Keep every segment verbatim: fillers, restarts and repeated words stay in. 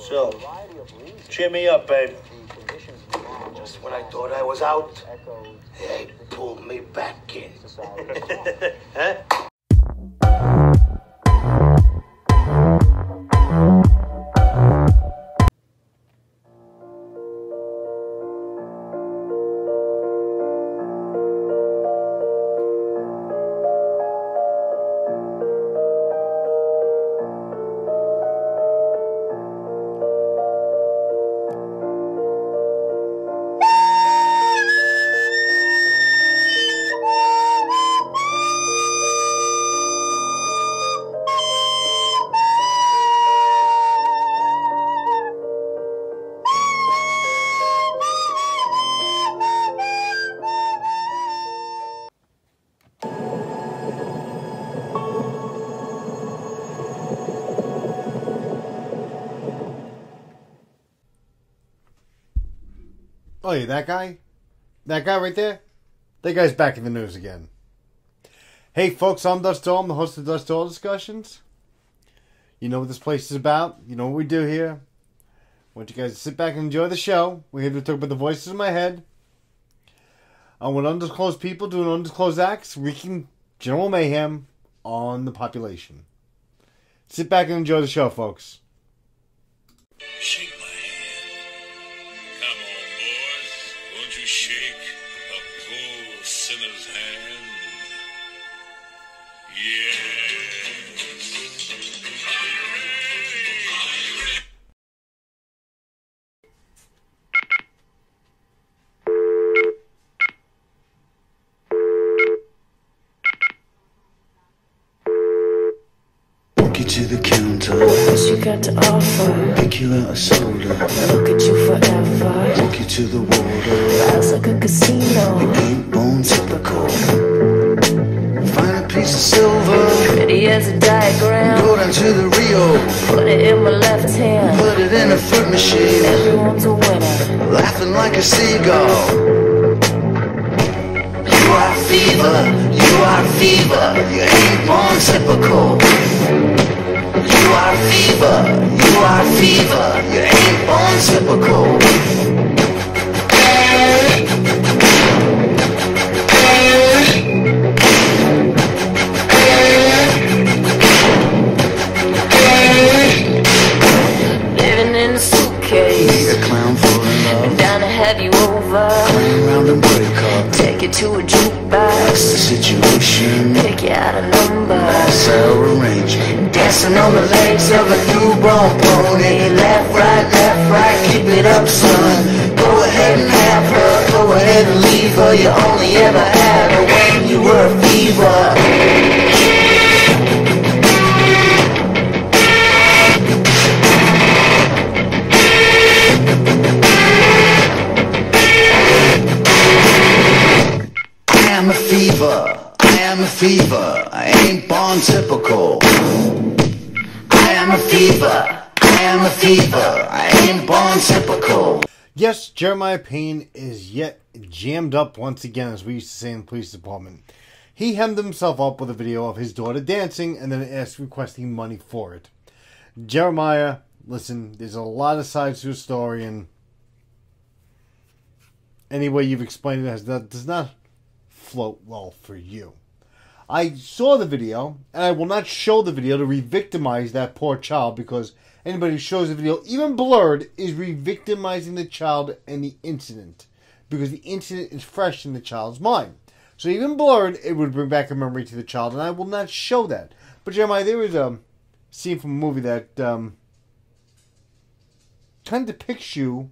So, cheer me up, babe. Just when I thought I was out, they pulled me back in. Huh? Oh, yeah, that guy? That guy right there? That guy's back in the news again. Hey, folks, I'm Dust Doll. I'm the host of Dust Doll Discussions. You know what this place is about. You know what we do here. I want you guys to sit back and enjoy the show. We're here to talk about the voices in my head. I want undisclosed people doing undisclosed acts, wreaking general mayhem on the population. Sit back and enjoy the show, folks. Shake my hand. Come on, boys. Won't you shake a poor sinner's hand? Yes. Walk you to the counter. What you got to offer? Pick you out a soda. Look at you forever. Walk you to the water. Vibes like a casino. Ain't born typical. Find a piece of silver. Pretty as a diagram. Go down to the Rio. Put it in my left hand. Put it in a fruit machine. Everyone's a winner. Laughing like a seagull. You are fever. You are fever. You ain't born typical. You are fever. You are fever. You ain't born typical. Living in a suitcase. Need a clown for love. Down to have you over. Play around and break up. Take you to a The jukebox. situation. Pick you out a number. Cell arrangement. Dancing on the legs of a newborn pony. Left, right, left, right, keep it up, son. Go ahead and have her. Go ahead and leave her. You only ever had her when you were a fever. I am a fever. I am a fever. I ain't born typical. I am a fever. I am a fever. I ain't born typical. Yes, Jeremiah Payne is yet jammed up once again, as we used to say in the police department. He hemmed himself up with a video of his daughter dancing and then asked requesting money for it. Jeremiah, listen, there's a lot of sides to the story, and any way you've explained it has not, does not float well for you. I saw the video, and I will not show the video to re-victimize that poor child, because anybody who shows the video, even blurred, is re-victimizing the child and the incident, because the incident is fresh in the child's mind. So even blurred, it would bring back a memory to the child, and I will not show that. But Jeremiah, there was a scene from a movie that um, kind of depicts you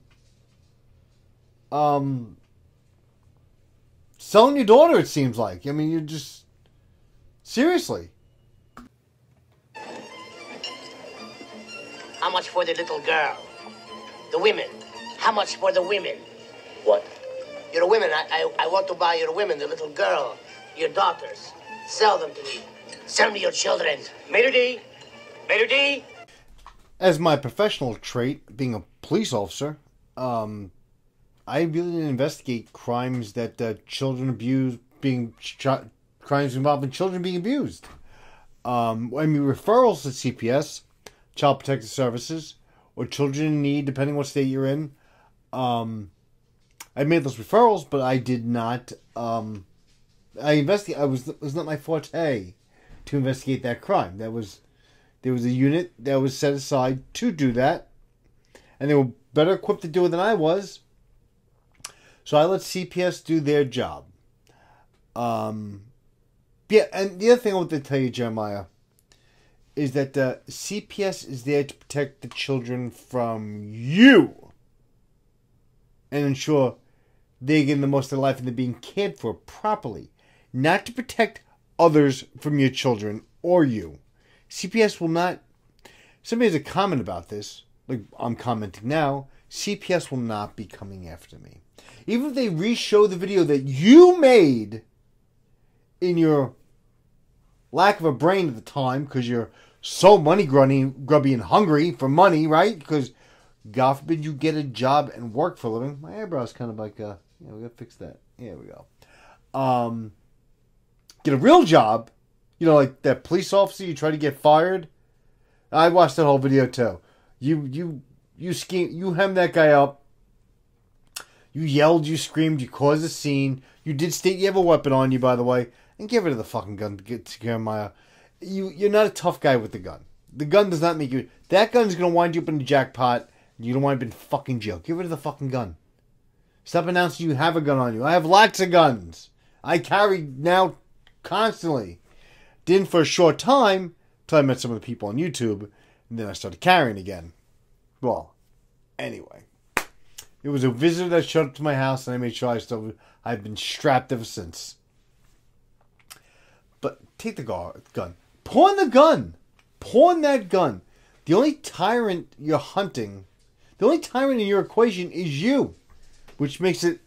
um, selling your daughter, it seems like. I mean, you're just... Seriously. How much for the little girl? The women. How much for the women? What? Your women. I, I, I want to buy your women, the little girl, your daughters. Sell them to me. Sell me your children. Melody. Melody. As my professional trait, being a police officer, um, I really investigate crimes that uh, children abuse, being ch- crimes involving children being abused. Um, I mean, referrals to C P S, Child Protective Services, or or children in need, depending what state you're in. Um, I made those referrals, but I did not. Um, I investigate. I was it was not my forte to investigate that crime. That was there was a unit that was set aside to do that, and they were better equipped to do it than I was. So I let C P S do their job. Um, yeah, and the other thing I want to tell you, Jeremiah, is that uh, C P S is there to protect the children from you and ensure they're getting the most of their life and they're being cared for properly, not to protect others from your children or you. C P S will not. Somebody has a comment about this, like I'm commenting now. C P S will not be coming after me. Even if they re-show the video that you made in your lack of a brain at the time, because you're so money grubby, grubby and hungry for money, right? Because God forbid you get a job and work for a living. My eyebrow's kind of like, uh, yeah, we gotta fix that. Here we go. Um, get a real job, you know, like that police officer you try to get fired. I watched that whole video too. You, you, you scheme, you hem that guy up. You yelled, you screamed, you caused a scene. You did state you have a weapon on you, by the way. And get rid of the fucking gun, get to Jeremiah. You, you're not a tough guy with the gun. The gun does not make you... That gun's going to wind you up in the jackpot. And you don't wind up in fucking jail. Get rid of the fucking gun. Stop announcing you have a gun on you. I have lots of guns. I carry now constantly. Didn't for a short time, until I met some of the people on YouTube. And then I started carrying again. Well, anyway. It was a visitor that showed up to my house, and I made sure I still, I've been strapped ever since. But take the gun. Pawn the gun. Pawn that gun. The only tyrant you're hunting, the only tyrant in your equation is you. Which makes it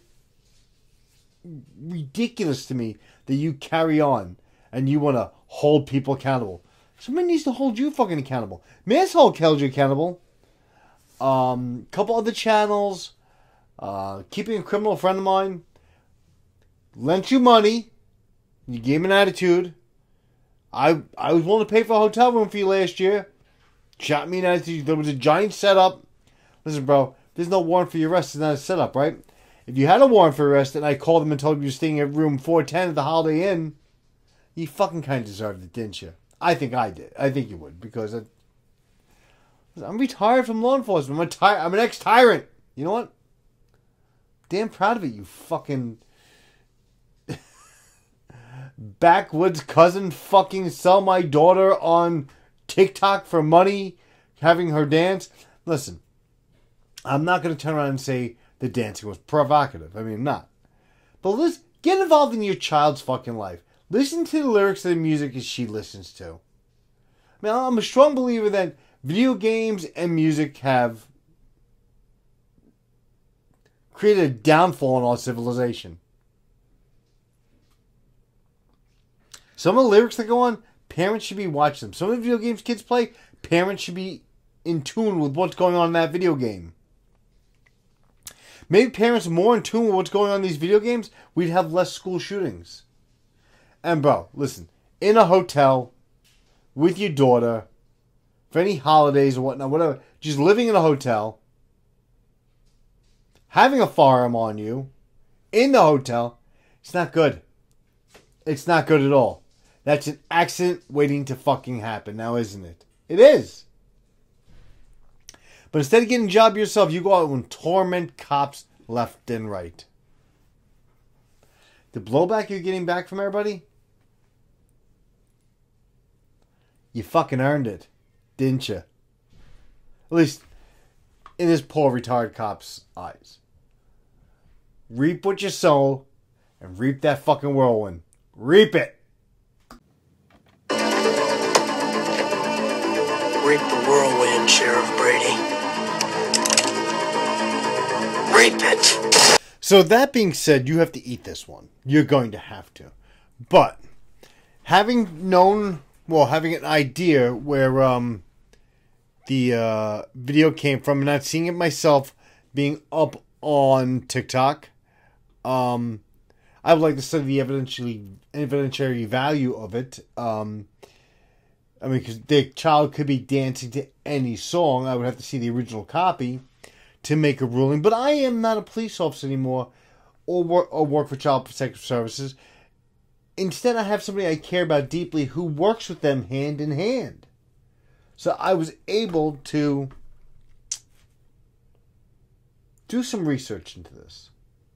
ridiculous to me that you carry on and you want to hold people accountable. Somebody needs to hold you fucking accountable. Manshold held you accountable. Um, couple other channels. Uh, keeping a criminal friend of mine lent you money. You gave him an attitude. I I was willing to pay for a hotel room for you last year. Shot me an attitude. There was a giant setup. Listen, bro, there's no warrant for your arrest. It's not a setup, right? If you had a warrant for arrest and I called them and told you you're staying at room four ten at the Holiday Inn, you fucking kind of deserved it, didn't you? I think I did. I think you would, because I, I'm retired from law enforcement. I'm a ty- I'm an ex-tyrant. You know what? Damn proud of it, you fucking backwoods cousin fucking sell my daughter on TikTok for money, having her dance. Listen, I'm not going to turn around and say the dancing was provocative. I mean, I'm not. But let's get involved in your child's fucking life. Listen to the lyrics of the music as she listens to. I mean, I'm a strong believer that video games and music have created a downfall in our civilization. Some of the lyrics that go on, parents should be watching them. Some of the video games kids play, parents should be in tune with what's going on in that video game. Maybe parents are more in tune with what's going on in these video games, we'd have less school shootings. And bro, listen, in a hotel, with your daughter, for any holidays or whatnot, whatever, just living in a hotel, having a firearm on you, in the hotel, it's not good. It's not good at all. That's an accident waiting to fucking happen now, isn't it? It is. But instead of getting a job yourself, you go out and torment cops left and right. The blowback you're getting back from everybody? You fucking earned it, didn't you? At least in this poor retarded cop's eyes. Reap what you sow and reap that fucking whirlwind. Reap it. Reap the whirlwind, Sheriff Brady. Reap it. So that being said, you have to eat this one. You're going to have to. But having known, well, having an idea where um the uh, video came from, and not seeing it myself being up on TikTok, um, I would like to study the evidentiary evidentiary value of it. Um, I mean, because the child could be dancing to any song. I would have to see the original copy to make a ruling. But I am not a police officer anymore or work, or work for Child Protective Services. Instead, I have somebody I care about deeply who works with them hand in hand. So I was able to do some research into this.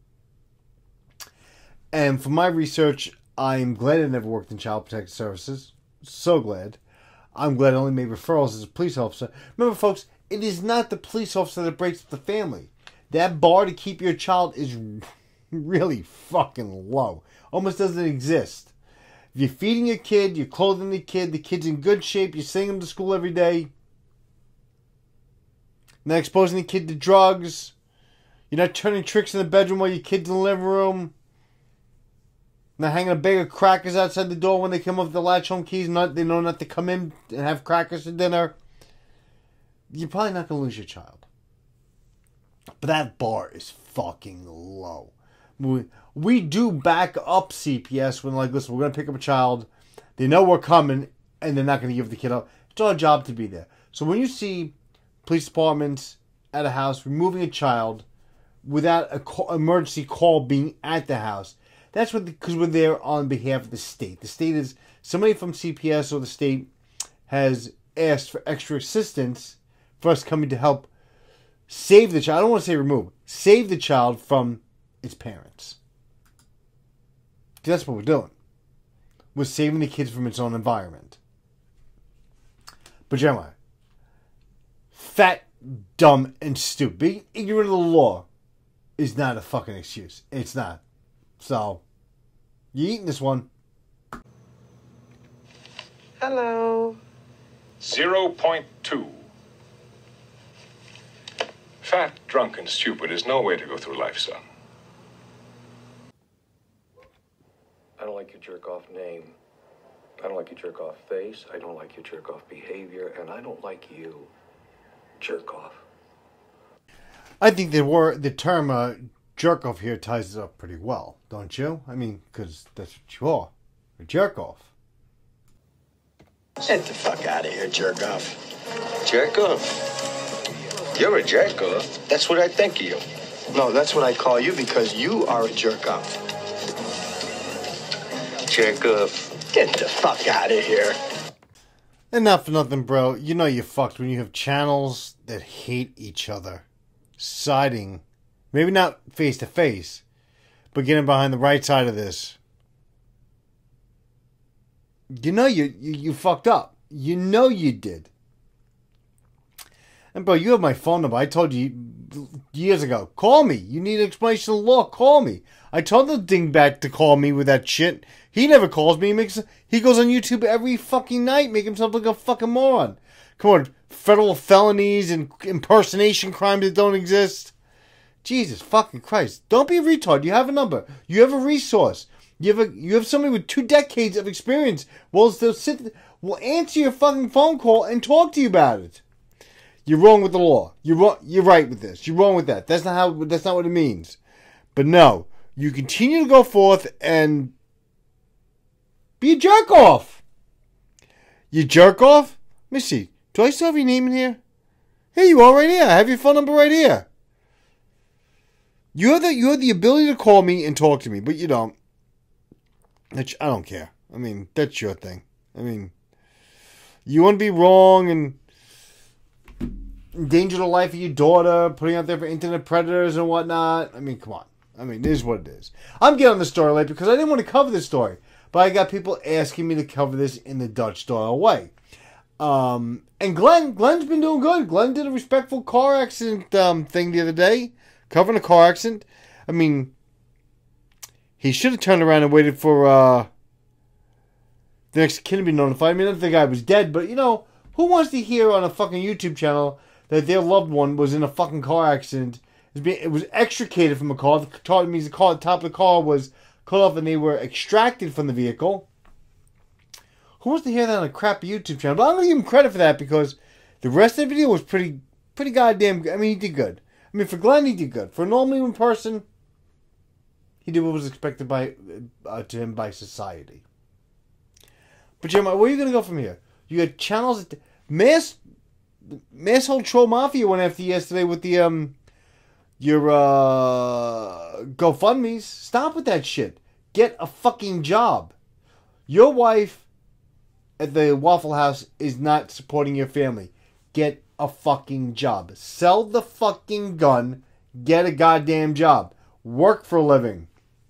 And for my research, I'm glad I never worked in Child Protective Services. So glad. I'm glad I only made referrals as a police officer. Remember, folks, it is not the police officer that breaks up the family. That bar to keep your child is really fucking low. Almost doesn't exist. If you're feeding your kid, you're clothing the kid, the kid's in good shape, you're sending him to school every day, not exposing the kid to drugs, you're not turning tricks in the bedroom while your kid's in the living room, not hanging a bag of crackers outside the door when they come up with the latch home keys, not they know not to come in and have crackers for dinner, you're probably not going to lose your child. But that bar is fucking low. We, we do back up C P S when, like, listen, we're going to pick up a child. They know we're coming, and they're not going to give the kid up. It's our job to be there. So when you see police departments at a house removing a child without an call, emergency call being at the house, that's what because we're there on behalf of the state. The state is, somebody from C P S or the state has asked for extra assistance for us coming to help save the child. I don't want to say remove. Save the child from its parents. That's what we're doing. We're saving the kids from its own environment. But Jeremiah, fat, dumb, and stupid, being ignorant of the law is not a fucking excuse. It's not. So, you eating this one. Hello. zero point two. Fat, drunk, and stupid is no way to go through life, son. I don't like your jerk-off name. I don't like your jerk-off face. I don't like your jerk-off behavior. And I don't like you, jerk-off. I think the word, the term uh, jerk-off here ties it up pretty well, don't you? I mean, because that's what you are, a jerk-off. Get the fuck out of here, jerk-off. Jerk-off? You're a jerk-off. That's what I think of you. No, that's what I call you because you are a jerk-off. Jerk-off. Get the fuck out of here. And not for nothing, bro. You know you're fucked when you have channels that hate each other. Siding. Maybe not face-to-face, but getting behind the right side of this. You know you, you, you fucked up. You know you did. And bro, you have my phone number. I told you years ago. Call me. You need an explanation of the law. Call me. I told the dingbat to call me with that shit. He never calls me. He makes he goes on YouTube every fucking night, make himself look like a fucking moron. Come on, federal felonies and impersonation crimes that don't exist. Jesus fucking Christ! Don't be a retard. You have a number. You have a resource. You have a you have somebody with two decades of experience. Will still sit. Will answer your fucking phone call and talk to you about it. You're wrong with the law. You're wrong. You're right with this. You're wrong with that. That's not how. That's not what it means. But no, you continue to go forth and be a jerk off. You jerk off. Let me see. Do I still have your name in here? Here you are, right here. I have your phone number right here. You have the you have the ability to call me and talk to me, but you don't. Which I don't care. I mean, that's your thing. I mean, you want to be wrong and endanger the life of your daughter, putting out there for internet predators and whatnot. I mean, come on. I mean, it is what it is. I'm getting on the story late because I didn't want to cover this story. But I got people asking me to cover this in the Dutch style way. Um, and Glenn, Glenn's been doing good. Glenn did a respectful car accident um, thing the other day. Covering a car accident. I mean, he should have turned around and waited for uh, the next kid to be notified. I mean, not the guy was dead, but, you know, who wants to hear on a fucking YouTube channel that their loved one was in a fucking car accident? It was extricated from a car. The car means the car, the top of the car was cut off and they were extracted from the vehicle. Who wants to hear that on a crappy YouTube channel? But I'm going to give him credit for that because the rest of the video was pretty, pretty goddamn good. I mean, he did good. I mean, for Glenn, he did good. For a normal human person, he did what was expected by uh, to him by society. But Jeremiah, where are you going to go from here? You had channels that mass masshold troll mafia went after you yesterday with the um your uh GoFundMe's. Stop with that shit. Get a fucking job. Your wife at the Waffle House is not supporting your family. Get a fucking job. Sell the fucking gun. Get a goddamn job. Work for a living.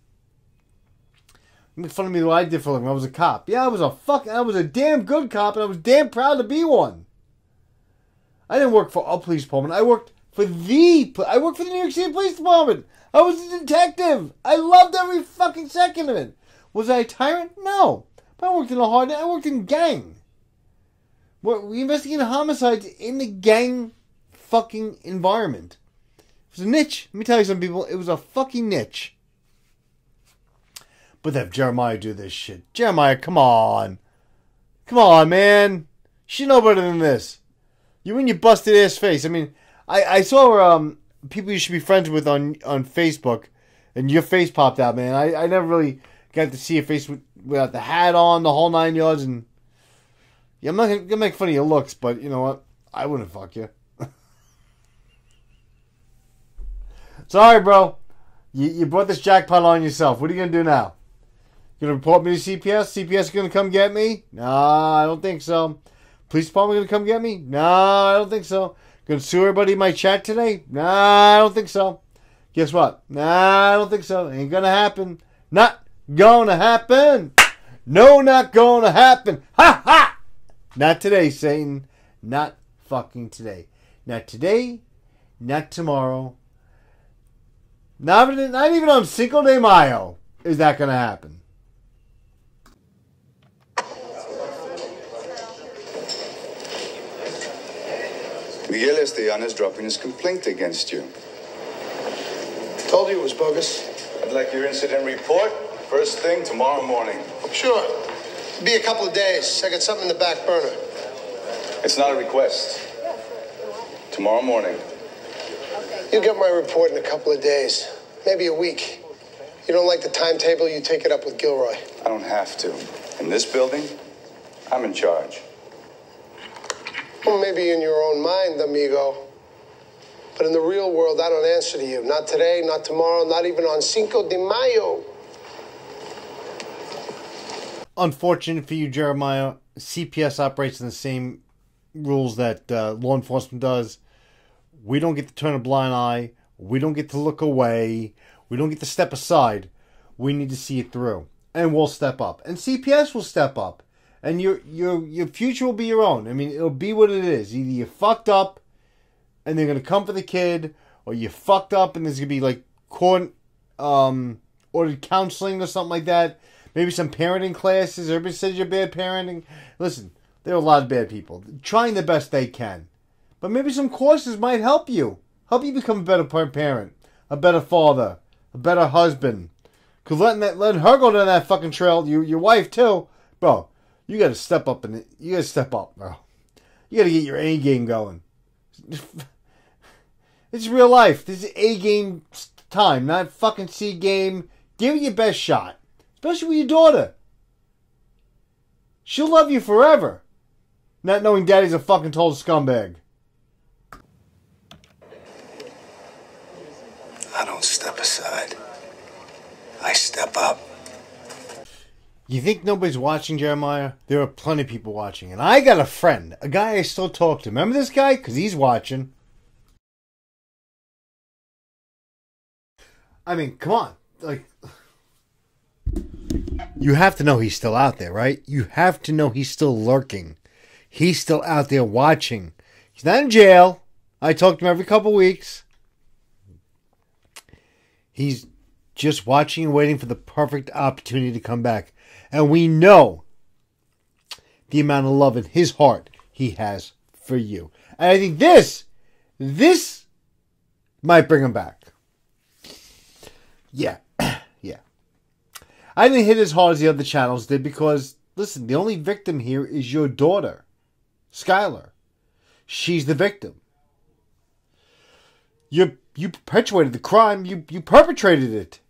Make fun of me what I did for a living. I was a cop. Yeah, I was a fucking, I was a damn good cop, and I was damn proud to be one. I didn't work for a police department. I worked for the, I worked for the New York City Police Department. I was a detective. I loved every fucking second of it. Was I a tyrant? No. But I worked in a hard, I worked in gang. We investigated homicides in the gang fucking environment. It was a niche. Let me tell you some people, it was a fucking niche. But have Jeremiah do this shit. Jeremiah, come on. Come on, man. You should know better than this. You and your busted ass face. I mean, I, I saw um people you should be friends with on, on Facebook, and your face popped out, man. I, I never really got to see your face with, without the hat on, the whole nine yards, and yeah, I'm not gonna make fun of your looks, but you know what? I wouldn't fuck you. Sorry, bro. You, you brought this jackpot on yourself. What are you gonna do now? You gonna report me to C P S? C P S gonna come get me? Nah, I don't think so. Police department gonna come get me? Nah, I don't think so. Gonna sue everybody in my chat today? Nah, I don't think so. Guess what? Nah, I don't think so. Ain't gonna happen. Not gonna happen. No, not gonna happen. Ha ha! Not today, Satan. Not fucking today. Not today. Not tomorrow. Not even, not even on Cinco de Mayo is that gonna happen. Miguel Esteban is dropping his complaint against you. Told you it was bogus. I'd like your incident report first thing tomorrow morning. Sure. It'll be a couple of days. I got something in the back burner. It's not a request. Tomorrow morning. You'll get my report in a couple of days. Maybe a week. You don't like the timetable, you take it up with Gilroy. I don't have to. In this building, I'm in charge. Well, maybe in your own mind, amigo. But in the real world, I don't answer to you. Not today, not tomorrow, not even on Cinco de Mayo. Unfortunate for you, Jeremiah, C P S operates in the same rules that uh, law enforcement does. We don't get to turn a blind eye. We don't get to look away. We don't get to step aside. We need to see it through. And we'll step up. And C P S will step up. And your your your future will be your own. I mean, it'll be what it is. Either you fucked up and they're going to come for the kid, or you fucked up and there's going to be like court um, ordered counseling or something like that. Maybe some parenting classes. Everybody says you're bad parenting. Listen, there are a lot of bad people trying the best they can. But maybe some courses might help you. Help you become a better parent, a better father, a better husband. Because letting, that, letting her go down that fucking trail, you, your wife too, bro, you got to step up and you got to step up, bro. You got to get your A game going. It's real life. This is A game time, not fucking C game. Give it your best shot, especially with your daughter. She'll love you forever, not knowing daddy's a fucking total scumbag. I don't step aside. I step up. You think nobody's watching, Jeremiah? There are plenty of people watching. And I got a friend, a guy I still talk to. Remember this guy? Because he's watching. I mean, come on. Like, you have to know he's still out there, right? You have to know he's still lurking. He's still out there watching. He's not in jail. I talk to him every couple weeks. He's just watching and waiting for the perfect opportunity to come back. And we know the amount of love in his heart he has for you. And I think this, this might bring him back. Yeah, yeah. I didn't hit as hard as the other channels did because, listen, the only victim here is your daughter, Skylar. She's the victim. You you perpetuated the crime. You you perpetrated it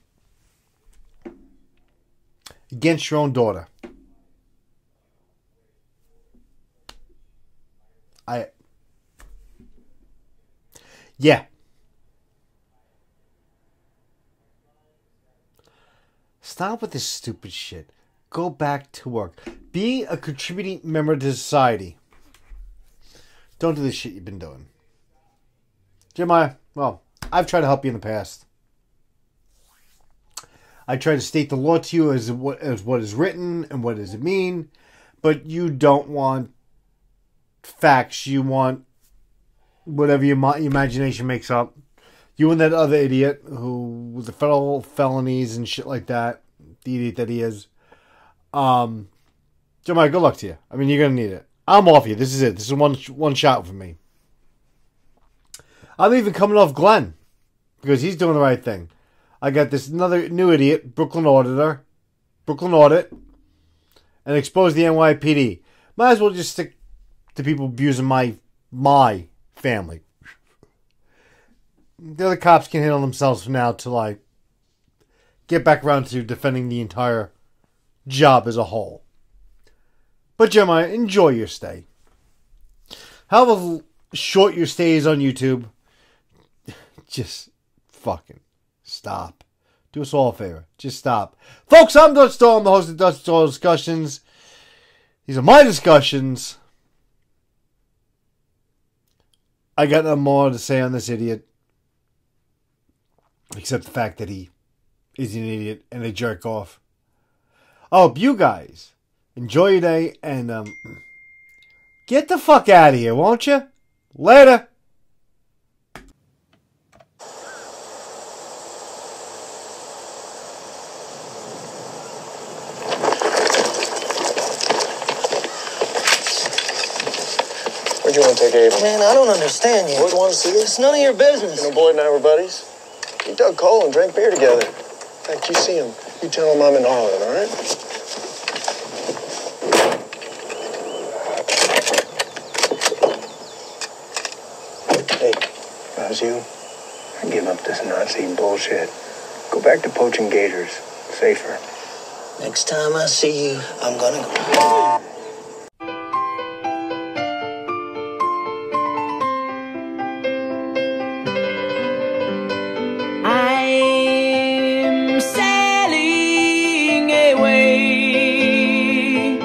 against your own daughter. I... Yeah. Stop with this stupid shit. Go back to work. Be a contributing member to society. Don't do the shit you've been doing. Jeremiah, well, I've tried to help you in the past. I try to state the law to you as what, as what is written and what does it mean, but you don't want facts. You want whatever your imagination makes up. You and that other idiot who with the federal felonies and shit like that, the idiot that he is. Um, Jeremiah, good luck to you. I mean, you're gonna need it. I'm off you. This is it. This is one one shot for me. I'm even coming off Glenn because he's doing the right thing. I got this another new idiot, Brooklyn Auditor, Brooklyn Audit, and expose the N Y P D. Might as well just stick to people abusing my my family. The other cops can handle themselves from now till I get back around to defending the entire job as a whole. But Jeremiah, enjoy your stay. However short your stay is on YouTube, just fucking stop. Do us all a favor. Just stop. Folks, I'm Dutch Doll. I'm the host of Dutch Doll Discussions. These are my discussions. I got nothing more to say on this idiot. Except the fact that he is an idiot and a jerk off. I hope you guys enjoy your day and um, get the fuck out of here, won't you? Later. Where'd you want to take Ava? Man, I don't understand you. Boyd want to see her? It's none of your business. You know, Boyd and I were buddies. We dug coal and drank beer together. In fact, you see him. You tell him I'm in Harlan, all right? Hey, if I was you, I'd give up this Nazi bullshit. Go back to poaching gators. Safer. Next time I see you, I'm gonna go. I'm sailing away,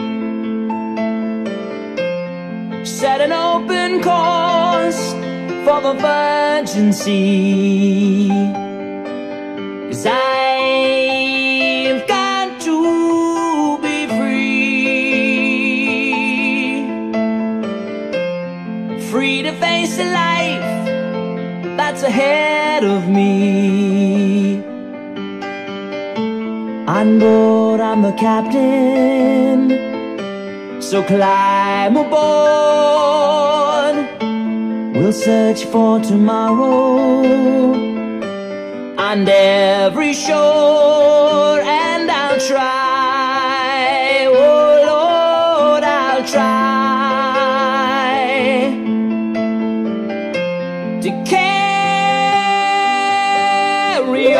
set an open course for the virgin sea, 'cause I've got to be free, free to face the life that's ahead of me. On board, I'm the captain, so climb aboard. We'll search for tomorrow on every shore, and I'll try, oh Lord, I'll try to carry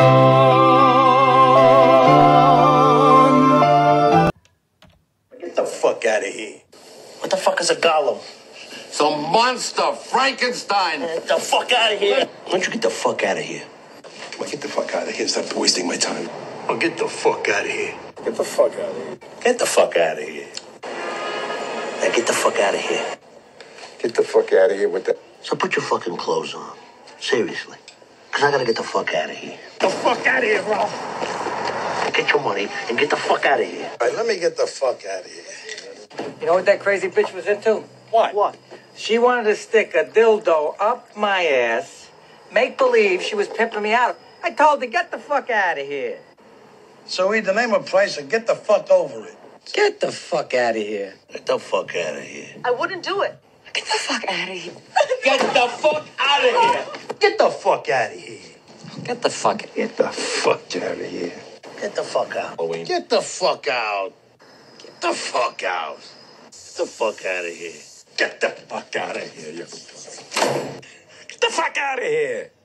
on. Get the fuck out of here. What the fuck is a golem? Some monster, Frankenstein. Get the fuck out of here. Why don't you get the fuck out of here? Well, get the fuck out of here. Stop wasting my time. Well, get the fuck out of here. Get the fuck out of here. Get the fuck out of here. Now get the fuck out of here. Get the fuck out of here with that. So put your fucking clothes on. Seriously. Because I gotta get the fuck out of here. Get the fuck out of here, bro. Get your money and get the fuck out of here. All right, let me get the fuck out of here. You know what that crazy bitch was into? What? What? She wanted to stick a dildo up my ass, make believe she was pimping me out. I told her, get the fuck out of here. So read the name of price and get the fuck over it. Get the fuck out of here. Get the fuck out of here. I wouldn't do it. Get the fuck out of here. Get the fuck out of here. Get the fuck out of here. Get the fuck out. Get the fuck out of here. Get the fuck out. Get the fuck out. Get the fuck out. Get the fuck out of here. Get the fuck out of here. You... Get the fuck out of here.